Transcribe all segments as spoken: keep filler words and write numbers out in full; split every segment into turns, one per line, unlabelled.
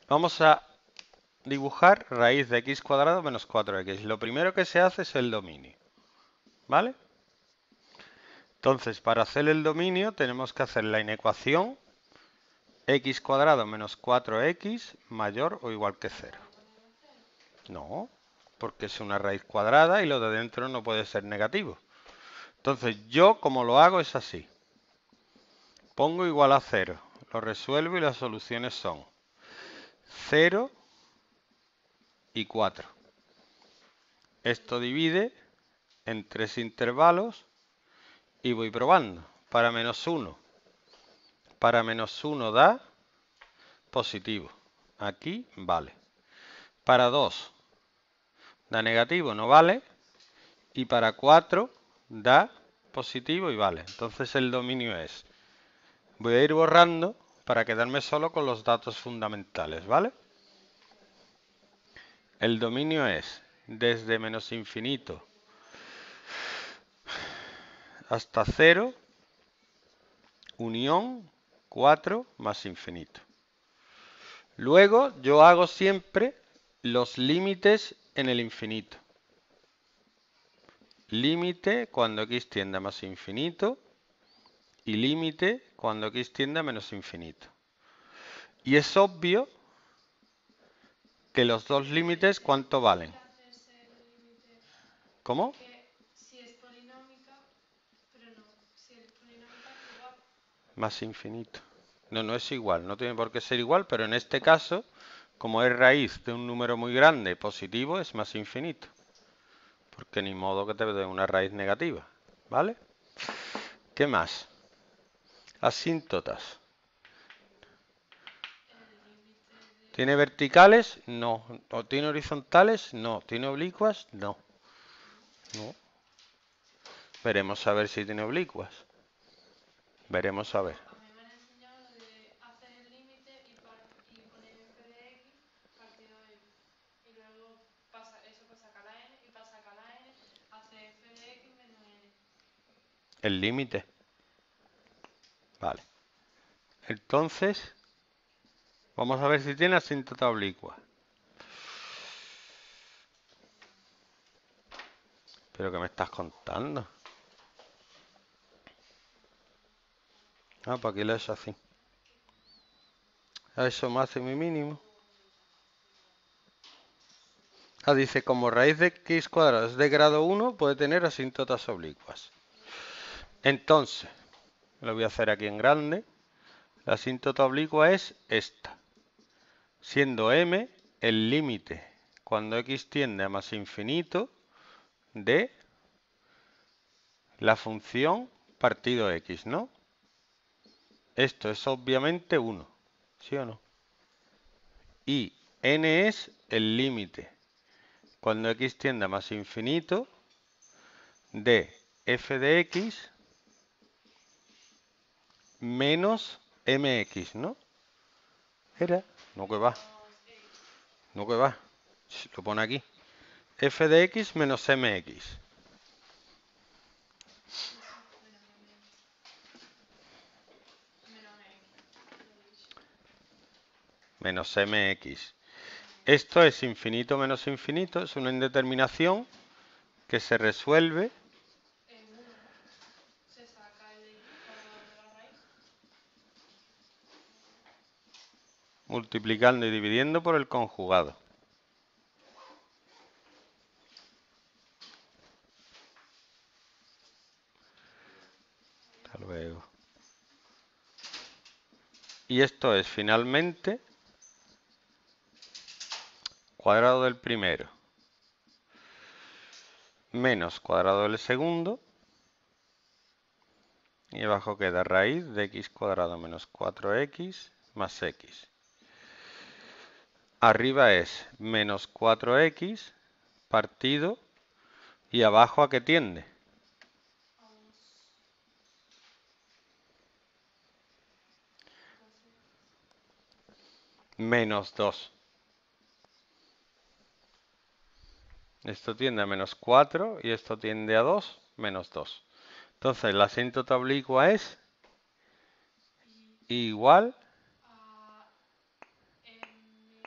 Vamos a dibujar raíz de x cuadrado menos cuatro x. Lo primero que se hace es el dominio, ¿vale? Entonces, para hacer el dominio tenemos que hacer la inecuación x cuadrado menos cuatro x mayor o igual que cero. No, porque es una raíz cuadrada y lo de dentro no puede ser negativo. Entonces, yo como lo hago es así. Pongo igual a cero, lo resuelvo y las soluciones son cero y cuatro. Esto divide en tres intervalos y voy probando. Para menos uno. Para menos uno da positivo. Aquí vale. Para dos da negativo, no vale. Y para cuatro da positivo y vale. Entonces el dominio es... Voy a ir borrando para quedarme solo con los datos fundamentales, ¿vale? El dominio es desde menos infinito hasta cero, unión cuatro más infinito. Luego yo hago siempre los límites en el infinito. Límite cuando x tiende a más infinito y límite cuando x tiende a menos infinito. Y es obvio que los dos límites, ¿cuánto valen? ¿Cómo? Más infinito. No, no es igual, no tiene por qué ser igual, pero en este caso, como es raíz de un número muy grande positivo, es más infinito. Porque ni modo que te dé una raíz negativa, ¿vale? ¿Qué más? Asíntotas. ¿Tiene verticales? No. ¿O tiene horizontales? No. ¿Tiene oblicuas? No. No. Veremos a ver si tiene oblicuas. Veremos a ver. El límite. Vale. Entonces, vamos a ver si tiene asíntota oblicua. ¿Pero qué me estás contando? Ah, pues aquí lo he hecho así. Eso máximo y mínimo. Ah, dice, como raíz de x cuadrado es de grado uno, puede tener asíntotas oblicuas. Entonces, lo voy a hacer aquí en grande. La asíntota oblicua es esta. Siendo m el límite cuando x tiende a más infinito de la función partido x, ¿no? Esto es obviamente uno, ¿sí o no? Y n es el límite cuando x tiende a más infinito de f de x menos mx, ¿no? Era, no que va, no que va, lo pone aquí. F de x menos mx. Menos mx. Esto es infinito menos infinito, es una indeterminación que se resuelve multiplicando y dividiendo por el conjugado. Hasta luego. Y esto es finalmente cuadrado del primero menos cuadrado del segundo. Y abajo queda raíz de x cuadrado menos cuatro x más x. Arriba es menos cuatro x partido. ¿Y abajo a qué tiende? Menos dos. Esto tiende a menos cuatro y esto tiende a dos, menos dos. Entonces la asíntota oblicua es igual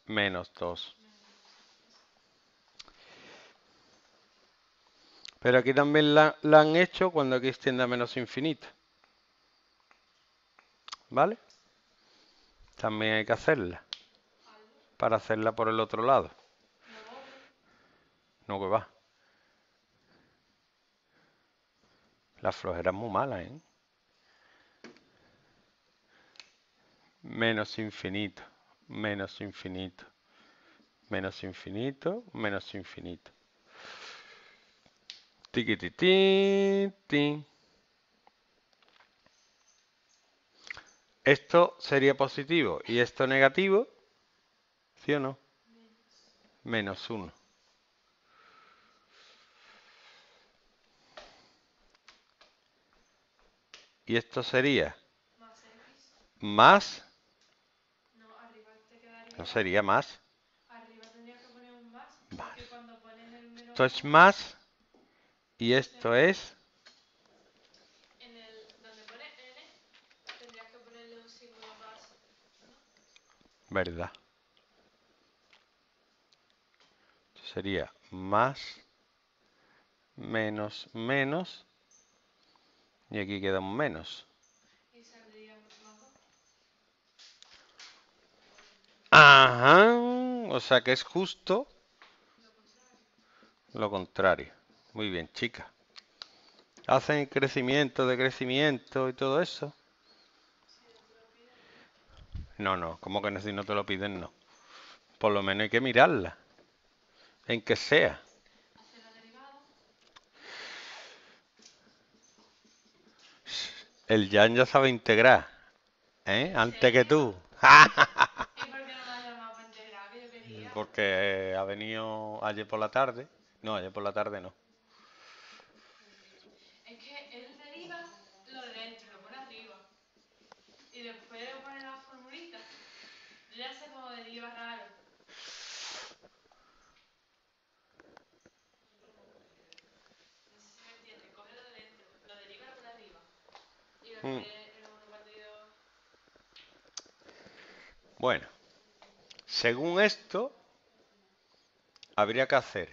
Menos dos. Pero aquí también la, la han hecho cuando x tiende a menos infinito. ¿Vale? También hay que hacerla. Para hacerla por el otro lado. No que va. La flojera es muy mala, ¿eh? Menos infinito. Menos infinito. Menos infinito. Menos infinito. Tiquititín. Esto sería positivo y esto negativo. ¿Sí o no? Menos uno. Y esto sería más.
No, arriba te quedaría.
No sería más.
Arriba tendrías que poner un más. Porque cuando pones el menos
Esto es
uno,
más. Y esto es.
en el donde pone n, tendrías que ponerle un símbolo más, ¿no?
Verdad. Esto sería más. Menos. Menos. Y aquí queda un menos.
Y saldría más dos.
Ajá. O sea que es justo
Lo contrario.
lo contrario. Muy bien, chica. Hacen crecimiento de crecimiento y todo eso.
Si no te lo piden,
No, no. ¿Cómo que no, si no te lo piden? No. Por lo menos hay que mirarla. En que sea.
hacer la derivada.
El Jan ya sabe integrar. ¿Eh?
¿En
Antes que
serio?
tú.
¿Y por qué no me has llamado para integrar? Que yo quería.
Porque eh, ha venido ayer por la tarde. No, ayer por la tarde no.
Es que él deriva lo de dentro, lo pone arriba. Y después le pone la formulita. Yo ya sé cómo deriva raro. No sé si me entiende. Coge lo de dentro, lo deriva, lo pone arriba. Y
Mm,
después el uno partido.
Bueno, según esto, habría que hacer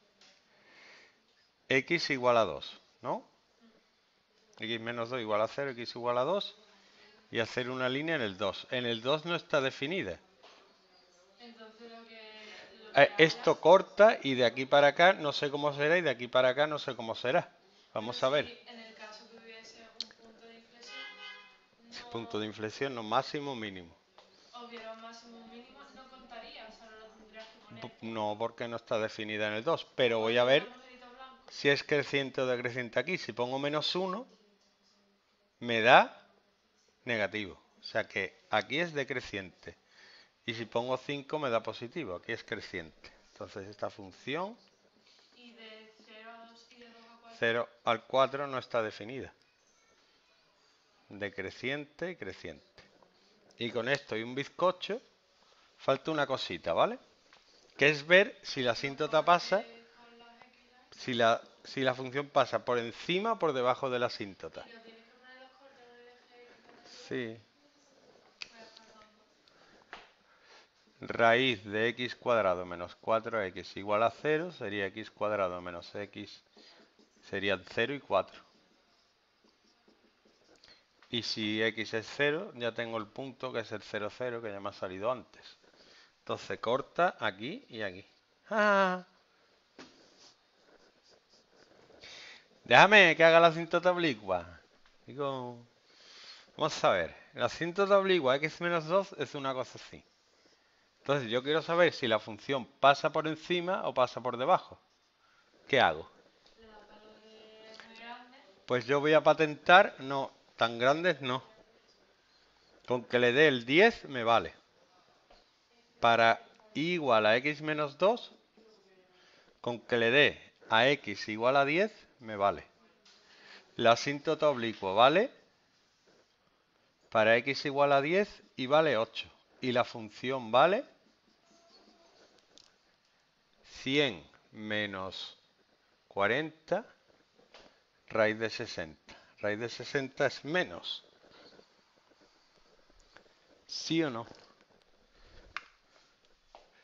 x igual a dos, ¿no? X menos dos igual a cero, x igual a dos. Y hacer una línea en el dos. En el dos no está definida.
Entonces lo que, lo
Eh,
que haya.
esto corta y de aquí para acá no sé cómo será y de aquí para acá no sé cómo será.
Pero
Vamos a ver.
si en el caso que hubiese un punto de inflexión,
Punto
no.
de inflexión, no máximo, mínimo.
Hubiera un máximo o un mínimo, no contaría, o sea, no lo tendrías que poner.
B- No, porque no está definida en el dos.
O
Pero voy a
ponle un
ver
agujerito blanco.
si es creciente o decreciente aquí. Si pongo menos uno, me da negativo. O sea que aquí es decreciente. Y si pongo cinco me da positivo. Aquí es creciente. Entonces esta función
Y de cero a dos y de dos a cuatro.
cero al cuatro no está definida. Decreciente y creciente. Y con esto y un bizcocho falta una cosita, ¿vale? Que es ver si la
Los
asíntota pasa,
cortes con las X y las
si la, si la función pasa por encima o por debajo de la asíntota.
Y. Y no tienes que poner los cortes, no le dejes quitar natural.
Sí.
Voy a estar tonto.
Raíz de x cuadrado menos cuatro x igual a cero sería x cuadrado menos x, serían cero y cuatro. Y si x es cero, ya tengo el punto que es el cero, cero, que ya me ha salido antes. Entonces corta aquí y aquí. ¡Ah! Déjame que haga la asíntota oblicua. Digo, vamos a ver. La asíntota oblicua x menos dos es una cosa así. Entonces yo quiero saber si la función pasa por encima o pasa por debajo. ¿Qué hago?
Le das valores muy grandes.
Pues yo voy a patentar, no, tan grandes no. Con que le dé el diez me vale. Para y igual a x menos dos, con que le dé a x igual a diez me vale. La asíntota oblicua vale para x igual a diez y vale ocho. Y la función vale cien menos cuarenta raíz de sesenta. Raíz de sesenta es menos. ¿Sí o no?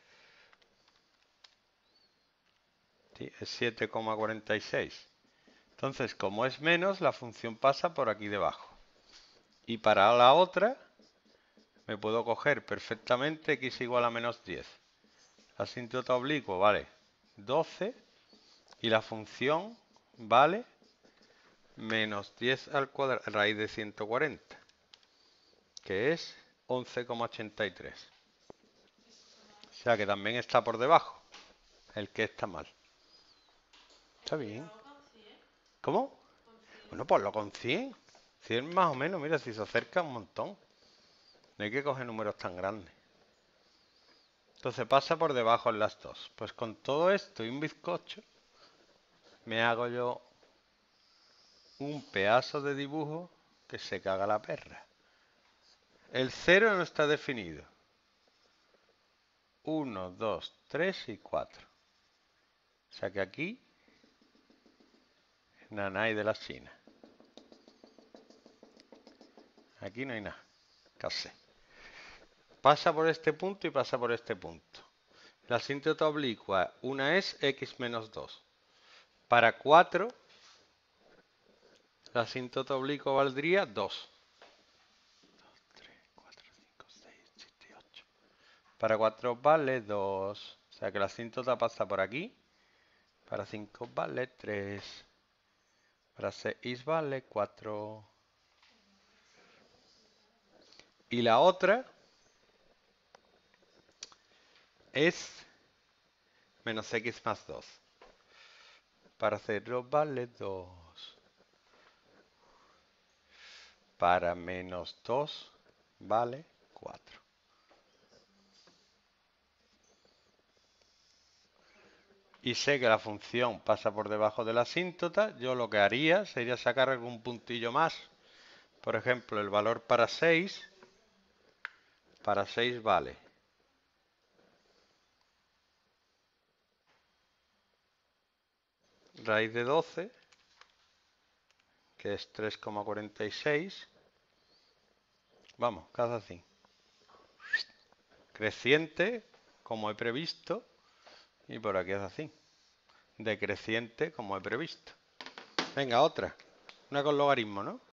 Sí, es siete coma cuarenta y seis. Entonces, como es menos, la función pasa por aquí debajo. Y para la otra, me puedo coger perfectamente x igual a menos diez. Asíntota oblicuo vale doce y la función vale menos diez al cuadrado, raíz de ciento cuarenta, que es once coma ochenta y tres. O sea que también está por debajo, el que está mal. Está bien. ¿Cómo? Bueno, ponlo con cien. cien más o menos, mira, si se acerca un montón. No hay que coger números tan grandes. Entonces pasa por debajo en las dos. Pues con todo esto y un bizcocho, me hago yo un pedazo de dibujo que se caga la perra. El cero no está definido. uno, dos, tres y cuatro. O sea que aquí, nanay de la China. Aquí no hay nada. Casi. Pasa por este punto y pasa por este punto. La asíntota oblicua, una es x menos dos. Para cuatro, la asíntota oblicua valdría dos. Para cuatro vale dos. O sea que la asíntota pasa por aquí. Para cinco vale tres. Para seis vale cuatro. Y la otra es menos x más dos. Para cero vale dos. Para menos dos vale cuatro. Y sé que la función pasa por debajo de la asíntota, yo lo que haría sería sacar algún puntillo más. Por ejemplo, el valor para seis, para seis vale raíz de doce, que es tres coma cuarenta y seis. Vamos, cada así. Creciente, como he previsto, y por aquí es así. Decreciente, como he previsto. Venga, otra. Una con logaritmo, ¿no?